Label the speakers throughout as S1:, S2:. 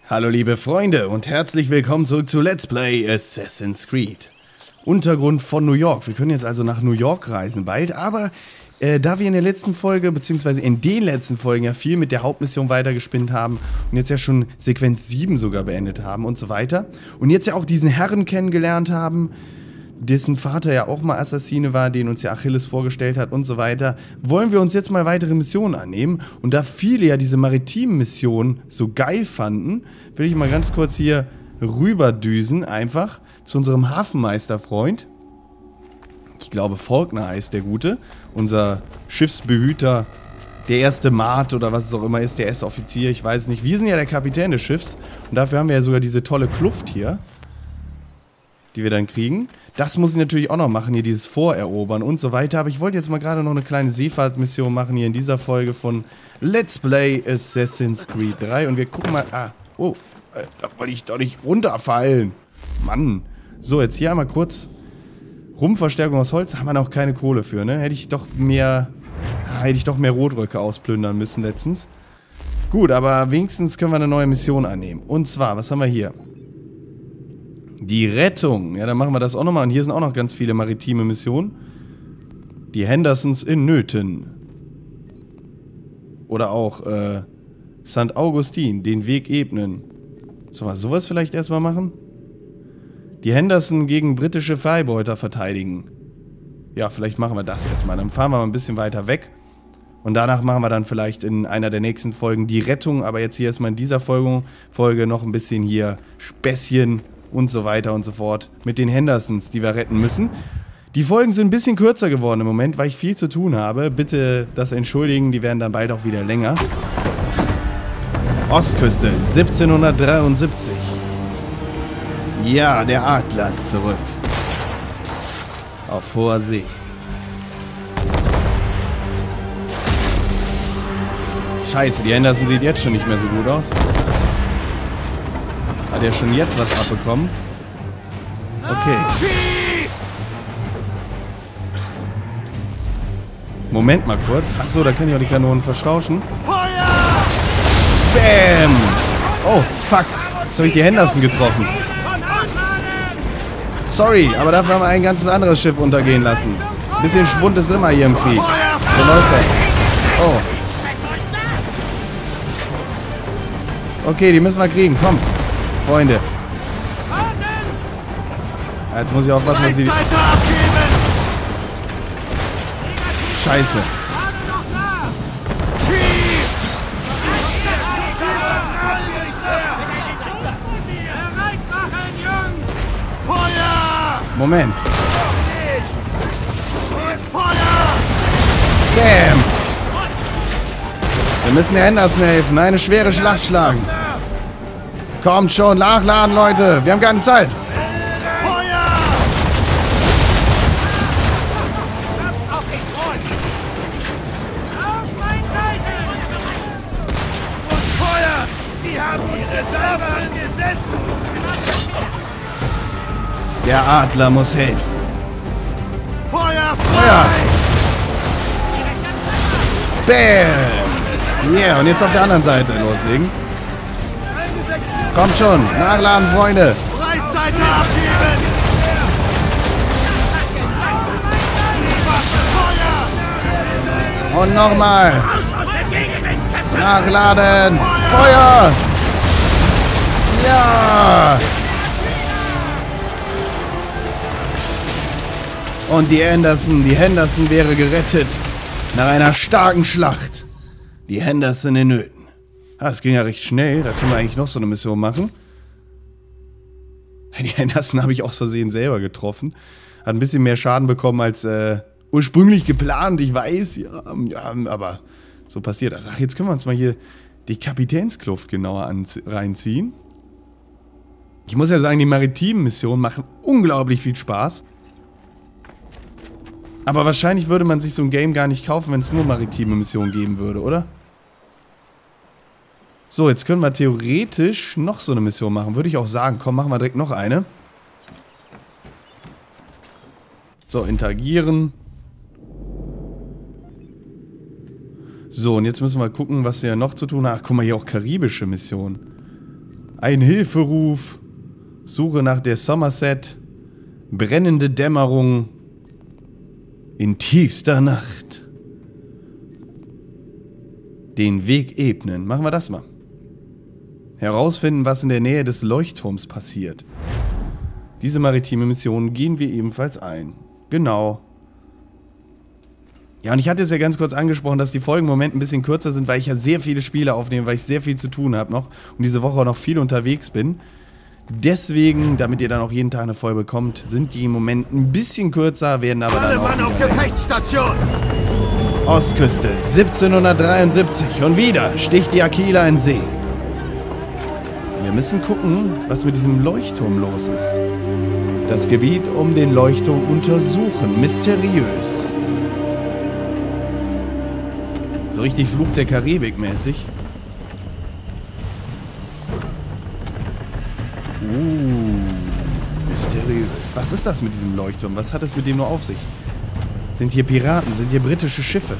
S1: Hallo liebe Freunde und herzlich willkommen zurück zu Let's Play Assassin's Creed. Untergrund von New York. Wir können jetzt also nach New York reisen bald, aber da wir in der letzten Folge, beziehungsweise in den letzten Folgen ja viel mit der Hauptmission weitergespinnt haben und jetzt ja schon Sequenz 7 sogar beendet haben und so weiter und jetzt ja auch diesen Herren kennengelernt haben, dessen Vater ja auch mal Assassine war, den uns ja Achilles vorgestellt hat und so weiter, wollen wir uns jetzt mal weitere Missionen annehmen. Und da viele ja diese maritimen Missionen so geil fanden, will ich mal ganz kurz hier rüberdüsen, einfach zu unserem Hafenmeisterfreund. Ich glaube, Faulkner heißt der Gute, unser Schiffsbehüter, der erste Mart oder was es auch immer ist, der erste Offizier, ich weiß nicht. Wir sind ja der Kapitän des Schiffs und dafür haben wir ja sogar diese tolle Kluft hier, die wir dann kriegen. Das muss ich natürlich auch noch machen, hier dieses Vorerobern und so weiter. Aber ich wollte jetzt mal gerade noch eine kleine Seefahrtmission machen hier in dieser Folge von Let's Play Assassin's Creed 3. Und wir gucken mal... da wollte ich doch nicht runterfallen. Mann. So, jetzt hier einmal kurz Rumpfverstärkung aus Holz. Haben wir noch keine Kohle für, ne? Hätte ich doch mehr Rotröcke ausplündern müssen letztens. Gut, aber wenigstens können wir eine neue Mission annehmen. Und zwar, was haben wir hier? Die Rettung. Ja, dann machen wir das auch nochmal. Und hier sind auch noch ganz viele maritime Missionen. Die Hendersons in Nöten. Oder auch, St. Augustin, den Weg ebnen. Sollen wir sowas vielleicht erstmal machen? Die Henderson gegen britische Freibeuter verteidigen. Ja, vielleicht machen wir das erstmal. Dann fahren wir mal ein bisschen weiter weg. Und danach machen wir dann vielleicht in einer der nächsten Folgen die Rettung. Aber jetzt hier erstmal in dieser Folge noch ein bisschen hier Späßchen und so weiter und so fort mit den Hendersons, die wir retten müssen. Die Folgen sind ein bisschen kürzer geworden im Moment, weil ich viel zu tun habe. Bitte das entschuldigen, die werden dann bald auch wieder länger. Ostküste, 1773. Ja, der Adler ist zurück. Auf hoher See. Scheiße, die Henderson sieht jetzt schon nicht mehr so gut aus. Hat er schon jetzt was abbekommen? Okay. Moment mal kurz. Ach so, da kann ich auch die Kanonen verstauschen. Bam! Oh, fuck. Jetzt habe ich die Henderson getroffen. Sorry, aber dafür haben wir ein ganzes anderes Schiff untergehen lassen. Ein bisschen Schwund ist immer hier im Krieg. So läuft das. Oh. Okay, die müssen wir kriegen. Kommt. Freunde. Jetzt muss ich aufpassen, dass sie... Scheiße. Moment. Bam. Wir müssen der Henderson helfen. Eine schwere Schlacht schlagen. Kommt schon, nachladen, Leute. Wir haben keine Zeit. Der Adler muss helfen.
S2: Feuer!
S1: Feuer! Bam! Yeah, und jetzt auf der anderen Seite loslegen. Kommt schon, nachladen, Freunde.
S2: Breitseite abgeben!
S1: Und nochmal. Nachladen. Feuer! Ja! Und die Henderson wäre gerettet. Nach einer starken Schlacht. Die Henderson in Nöten. Das ging ja recht schnell. Da können wir eigentlich noch so eine Mission machen. Die Henderson habe ich aus Versehen selber getroffen. Hat ein bisschen mehr Schaden bekommen als ursprünglich geplant. Ich weiß, ja, aber so passiert das. Ach, jetzt können wir uns mal hier die Kapitänskluft genauer reinziehen. Ich muss ja sagen, die maritimen Missionen machen unglaublich viel Spaß. Aber wahrscheinlich würde man sich so ein Game gar nicht kaufen, wenn es nur maritime Missionen geben würde, oder? So, jetzt können wir theoretisch noch so eine Mission machen. Würde ich auch sagen. Komm, machen wir direkt noch eine. So, interagieren. So, und jetzt müssen wir gucken, was wir noch zu tun haben. Ach, guck mal, hier auch karibische Missionen. Ein Hilferuf. Suche nach der Somerset. Brennende Dämmerung. In tiefster Nacht. Den Weg ebnen. Machen wir das mal. Herausfinden, was in der Nähe des Leuchtturms passiert. Diese maritime Mission gehen wir ebenfalls ein. Genau. Ja, und ich hatte es ja ganz kurz angesprochen, dass die Folgen im Moment ein bisschen kürzer sind, weil ich ja sehr viele Spiele aufnehme, weil ich sehr viel zu tun habe noch und diese Woche auch noch viel unterwegs bin. Deswegen, damit ihr dann auch jeden Tag eine Folge bekommt, sind die im Moment ein bisschen kürzer, werden aber dann auch...
S2: Mann auf Gefechtsstation!
S1: Ostküste, 1773 und wieder sticht die Aquila in See. Wir müssen gucken, was mit diesem Leuchtturm los ist. Das Gebiet um den Leuchtturm untersuchen, mysteriös. So richtig Fluch der Karibik mäßig. Mysteriös. Was ist das mit diesem Leuchtturm? Was hat es mit dem nur auf sich? Sind hier Piraten? Sind hier britische Schiffe?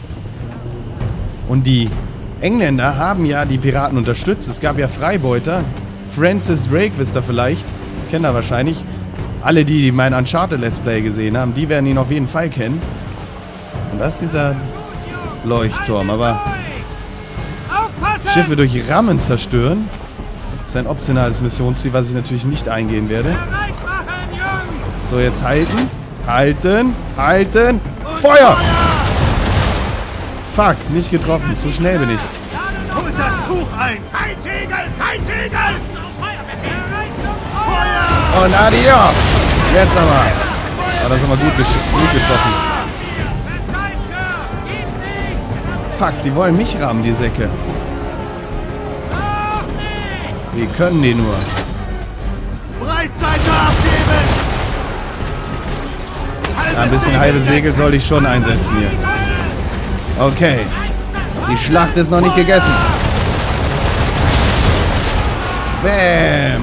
S1: Und die Engländer haben ja die Piraten unterstützt. Es gab ja Freibeuter. Francis Drake, wisst ihr vielleicht. Kennt ihr wahrscheinlich. Alle, die mein Uncharted Let's Play gesehen haben, die werden ihn auf jeden Fall kennen. Und das ist dieser Leuchtturm. Aber Schiffe durch Rammen zerstören ist ein optionales Missionsziel, was ich natürlich nicht eingehen werde. So, jetzt halten. Halten. Halten. Feuer! Fuck, nicht getroffen. Zu schnell bin ich.
S2: Holt das Tuch ein! Kein Segel! Kein Segel! Feuer!
S1: Und adios! Jetzt aber. War das aber gut getroffen. Fuck, die wollen mich rammen, die Säcke. Wie können die nur?
S2: Breitseite abgeben!
S1: Ja, ein bisschen halbe Segel soll ich schon einsetzen hier. Okay. Die Schlacht ist noch nicht gegessen. Bam!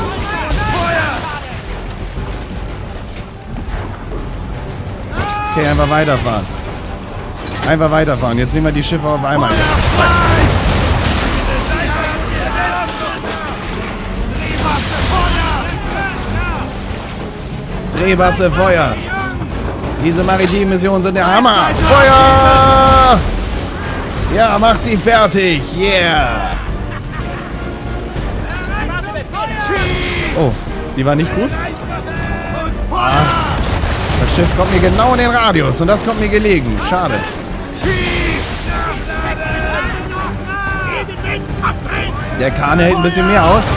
S1: Okay, einfach weiterfahren. Einfach weiterfahren. Jetzt nehmen wir die Schiffe auf einmal. Zack. Drehbasse Feuer. Diese maritimen Missionen sind der Hammer. Feuer! Ja, macht sie fertig. Yeah. Oh, die war nicht gut? Ah, das Schiff kommt mir genau in den Radius und das kommt mir gelegen. Schade. Der Kahn hält ein bisschen mehr aus.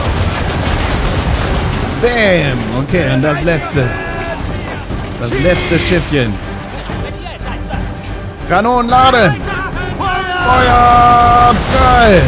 S1: Bam. Okay, und das letzte. Das letzte Schiffchen. Kanonen laden. Feuer frei.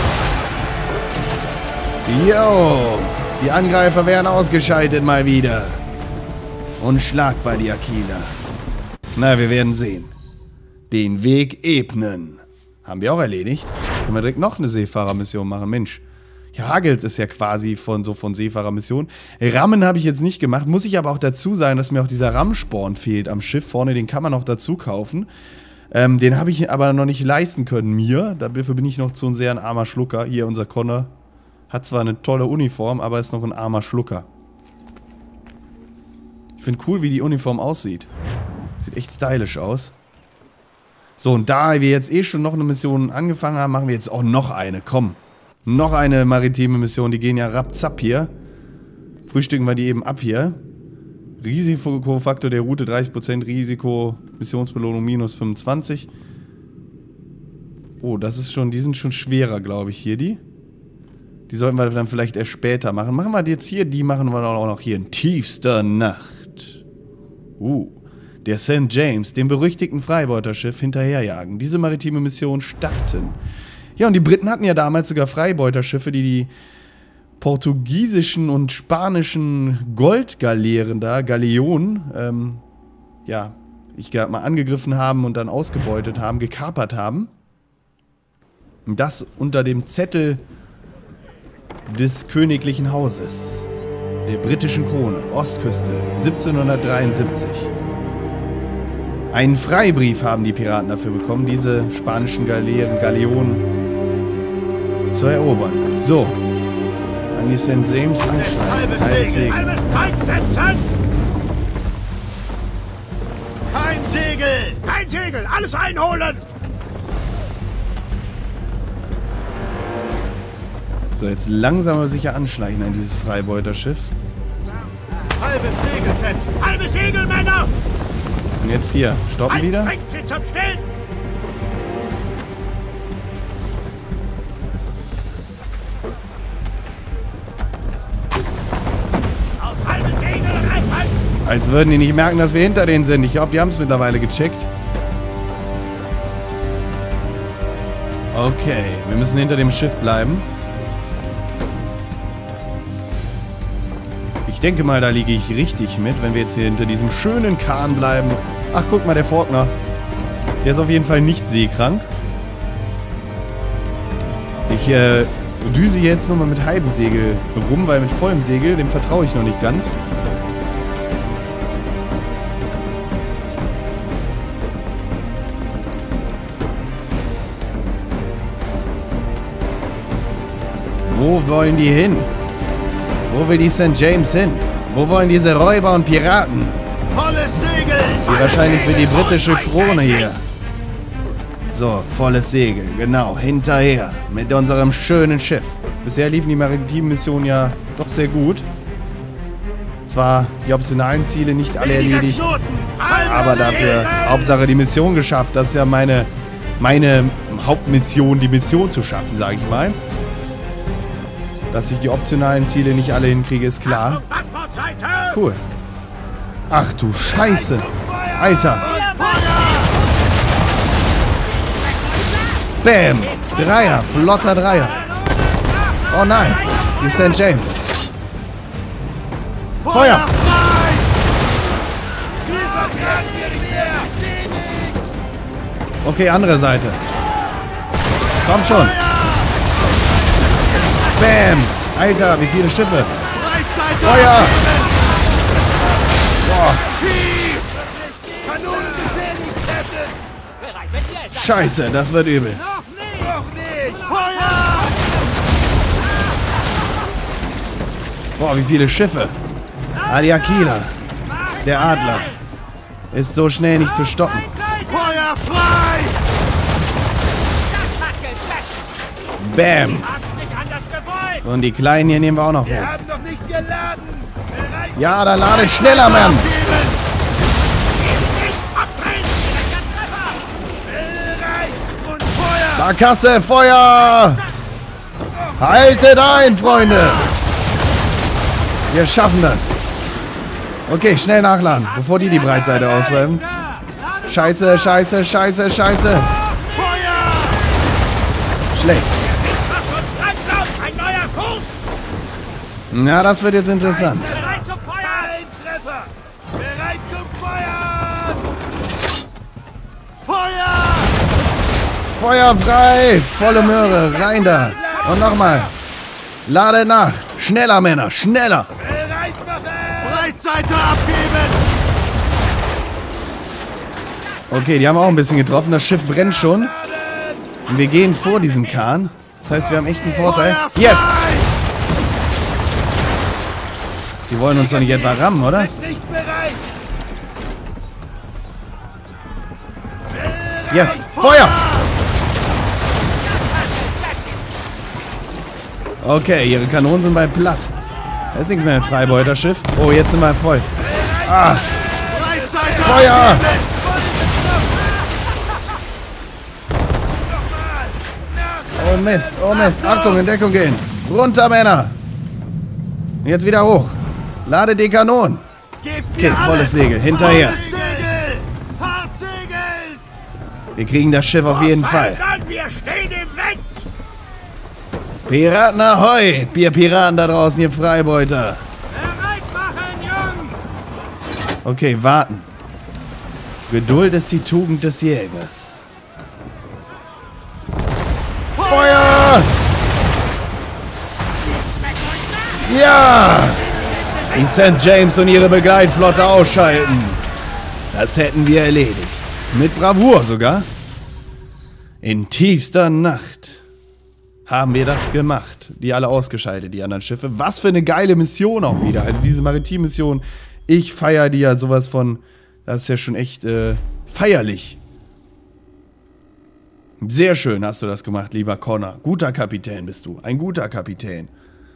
S1: Jo. Die Angreifer werden ausgeschaltet mal wieder. Unschlagbar die Aquila. Na, wir werden sehen. Den Weg ebnen. Haben wir auch erledigt. Können wir direkt noch eine Seefahrermission machen. Mensch. Ja, Hagels ist ja quasi von Seefahrermission. Rammen habe ich jetzt nicht gemacht. Muss ich aber auch dazu sagen, dass mir auch dieser Rammsporn fehlt am Schiff. Vorne, den kann man noch dazu kaufen. Den habe ich aber noch nicht leisten können mir. Dafür bin ich noch zu sehr ein armer Schlucker. Hier, unser Connor hat zwar eine tolle Uniform, aber ist noch ein armer Schlucker. Ich finde cool, wie die Uniform aussieht. Sieht echt stylisch aus. So, und da wir jetzt eh schon noch eine Mission angefangen haben, machen wir jetzt auch noch eine. Komm. Noch eine maritime Mission, die gehen ja rapzapp hier. Frühstücken wir die eben ab hier. Risikofaktor der Route 30%, Risiko, Missionsbelohnung minus 25. Oh, das ist schon, die sind schon schwerer, glaube ich, hier die. Die sollten wir dann vielleicht erst später machen. Machen wir die jetzt hier, die machen wir auch noch hier in tiefster Nacht. Der St. James, dem berüchtigten Freibeuterschiff, hinterherjagen. Diese maritime Mission starten. Ja, und die Briten hatten ja damals sogar Freibeuterschiffe, die portugiesischen und spanischen Goldgaleeren da, Galeonen, ja, ich glaube mal angegriffen haben und dann ausgebeutet haben, gekapert haben. Und das unter dem Zettel des königlichen Hauses, der britischen Krone, Ostküste, 1773. Einen Freibrief haben die Piraten dafür bekommen, diese spanischen Galeonen zu erobern. So. An die St. James anschleichen.
S2: Halbes Segel, halbes Teig setzen! Kein Segel! Kein Segel! Alles einholen!
S1: So, jetzt langsam aber sicher anschleichen an dieses Freibeuterschiff.
S2: Halbes Segel setzen! Halbes Segel, Männer!
S1: Und jetzt hier, stoppen wieder.
S2: Bringt sie zum Stillen! Auf halbes Segel reinhalten!
S1: Als würden die nicht merken, dass wir hinter denen sind. Ich glaube, die haben es mittlerweile gecheckt. Okay, wir müssen hinter dem Schiff bleiben. Ich denke mal, da liege ich richtig mit, wenn wir jetzt hier hinter diesem schönen Kahn bleiben. Ach, guck mal, der Faulkner. Der ist auf jeden Fall nicht seekrank. Ich düse jetzt nochmal mit halbem Segel rum, weil mit vollem Segel, dem vertraue ich noch nicht ganz. Wo wollen die hin? Wo will die St. James hin? Wo wollen diese Räuber und Piraten?
S2: Volles Segel!
S1: Die wahrscheinlich für die britische Krone hier. So, volles Segel, genau, hinterher. Mit unserem schönen Schiff. Bisher liefen die maritimen Missionen ja doch sehr gut. Zwar die optionalen Ziele nicht alle erledigt, aber dafür Hauptsache die Mission geschafft. Das ist ja meine Hauptmission, die Mission zu schaffen, sage ich mal. Dass ich die optionalen Ziele nicht alle hinkriege, ist klar. Cool. Ach du Scheiße. Alter. Bam. Dreier. Flotter Dreier. Oh nein. Die St. James. Feuer. Okay, andere Seite. Komm schon. Bams! Alter, wie viele Schiffe! Feuer! Boah. Scheiße, das wird übel. Boah, wie viele Schiffe! Ah, die Aquila. Der Adler. Ist so schnell nicht zu stoppen.
S2: Feuer frei!
S1: Bam! Und die Kleinen hier nehmen wir auch noch hoch. Ja, dann ladet schneller, Mann! Barkasse, Feuer! Haltet ein, Freunde! Wir schaffen das. Okay, schnell nachladen, bevor die Breitseite ausräumen. Scheiße, scheiße, scheiße, scheiße. Schlecht. Na, das wird jetzt interessant.
S2: Bereit zum Feuer! Treffer! Bereit zum Feuer! Feuer!
S1: Feuer frei! Volle Möhre, rein da! Und nochmal. Lade nach! Schneller, Männer, schneller!
S2: Bereit machen! Breitseite abgeben!
S1: Okay, die haben auch ein bisschen getroffen. Das Schiff brennt schon. Und wir gehen vor diesem Kahn. Das heißt, wir haben echt einen Vorteil. Jetzt! Die wollen uns doch nicht etwa rammen, oder? Jetzt! Feuer! Okay, ihre Kanonen sind bald platt. Da ist nichts mehr mit Freibeuterschiff. Oh, jetzt sind wir voll. Ah! Feuer! Oh Mist, oh Mist. Achtung, in Deckung gehen. Runter, Männer! Jetzt wieder hoch. Lade die Kanonen. Okay, volles Segel. Hinterher. Wir kriegen das Schiff auf jeden Fall.
S2: Wir stehen im Weg!
S1: Piraten ahoi! Ihr Piraten da draußen, ihr Freibeuter.
S2: Bereit machen, Jungs!
S1: Okay, warten. Geduld ist die Tugend des Jägers. Feuer! Ja! Die St. James und ihre Begleitflotte ausschalten. Das hätten wir erledigt. Mit Bravour sogar. In tiefster Nacht. haben wir das gemacht. Die alle ausgeschaltet, die anderen Schiffe. Was für eine geile Mission auch wieder. Also diese Maritim-Mission, ich feiere die ja sowas von, das ist ja schon echt feierlich. Sehr schön hast du das gemacht, lieber Connor. Guter Kapitän bist du, ein guter Kapitän.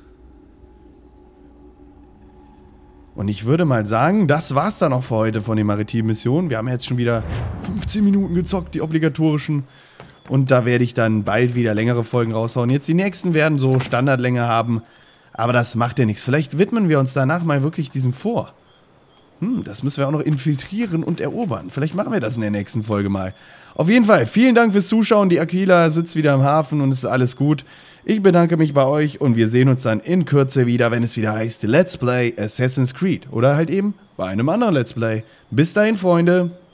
S1: Und ich würde mal sagen, das war's dann auch für heute von den maritimen Missionen. Wir haben jetzt schon wieder 15 Minuten gezockt, die obligatorischen. Und da werde ich dann bald wieder längere Folgen raushauen. Jetzt die nächsten werden so Standardlänge haben. Aber das macht ja nichts. Vielleicht widmen wir uns danach mal wirklich diesem Fort. Das müssen wir auch noch infiltrieren und erobern. Vielleicht machen wir das in der nächsten Folge mal. Auf jeden Fall, vielen Dank fürs Zuschauen. Die Aquila sitzt wieder im Hafen und es ist alles gut. Ich bedanke mich bei euch und wir sehen uns dann in Kürze wieder, wenn es wieder heißt Let's Play Assassin's Creed. Oder halt eben bei einem anderen Let's Play. Bis dahin, Freunde.